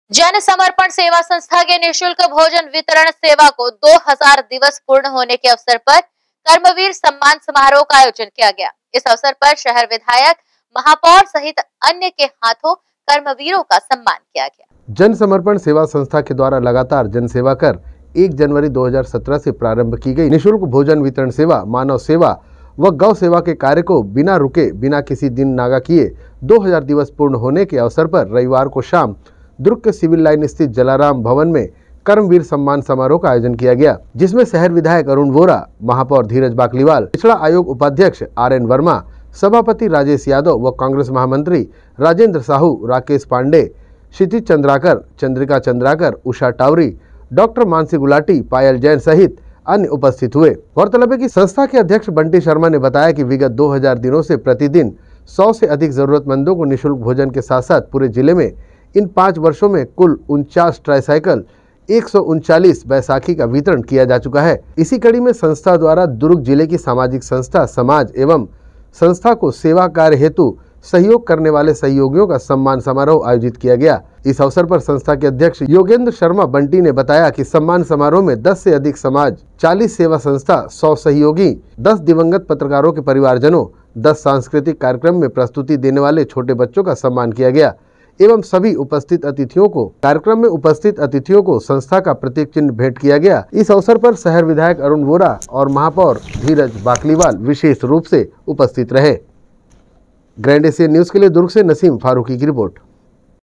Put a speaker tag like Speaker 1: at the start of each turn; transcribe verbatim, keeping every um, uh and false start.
Speaker 1: जन समर्पण सेवा संस्था के निःशुल्क भोजन वितरण सेवा को दो हज़ार दिवस पूर्ण होने के अवसर पर कर्मवीर सम्मान समारोह का आयोजन किया गया। इस अवसर पर शहर विधायक, महापौर सहित अन्य के हाथों कर्मवीरों का सम्मान किया गया।
Speaker 2: जन समर्पण सेवा संस्था के द्वारा लगातार जन सेवा कर एक जनवरी दो हज़ार सत्रह से प्रारंभ की गई निःशुल्क भोजन वितरण सेवा, मानव सेवा व गौ सेवा के कार्य को बिना रुके, बिना किसी दिन नागा किए दो हज़ार दिवस पूर्ण होने के अवसर पर रविवार को शाम दुर्ग के सिविल लाइन स्थित जलाराम भवन में कर्मवीर सम्मान समारोह का आयोजन किया गया, जिसमें शहर विधायक अरुण वोरा, महापौर धीरज बाकलीवाल, पिछड़ा आयोग उपाध्यक्ष आर एन वर्मा, सभापति राजेश यादव व कांग्रेस महामंत्री राजेंद्र साहू, राकेश पांडे, क्षितिज चंद्राकर, चंद्रिका चंद्राकर, उषा टावरी, डॉक्टर मानसी गुलाटी, पायल जैन सहित अन्य उपस्थित हुए। गौरतलब है कि संस्था के अध्यक्ष बंटी शर्मा ने बताया कि विगत दो हज़ार दिनों से प्रतिदिन सौ से अधिक जरूरतमंदों को निःशुल्क भोजन के साथ साथ पूरे जिले में इन पाँच वर्षों में कुल उनचास ट्राईसाइकिल, एक सौ उनचालीस बैसाखी का वितरण किया जा चुका है। इसी कड़ी में संस्था द्वारा दुर्ग जिले की सामाजिक संस्था समाज एवं संस्था को सेवा कार्य हेतु सहयोग करने वाले सहयोगियों का सम्मान समारोह आयोजित किया गया। इस अवसर पर संस्था के अध्यक्ष योगेंद्र शर्मा बंटी ने बताया कि सम्मान समारोह में दस से अधिक समाज, चालीस सेवा संस्था, सौ सहयोगी, दस दिवंगत पत्रकारों के परिवारजनों, दस सांस्कृतिक कार्यक्रम में प्रस्तुति देने वाले छोटे बच्चों का सम्मान किया गया एवं सभी उपस्थित अतिथियों को कार्यक्रम में उपस्थित अतिथियों को संस्था का प्रतीक चिन्ह भेंट किया गया। इस अवसर पर शहर विधायक अरुण वोरा और महापौर धीरज बाकलीवाल विशेष रूप से उपस्थित रहे। ग्रैंड एशिया न्यूज के लिए दुर्ग से नसीम फारूकी की रिपोर्ट।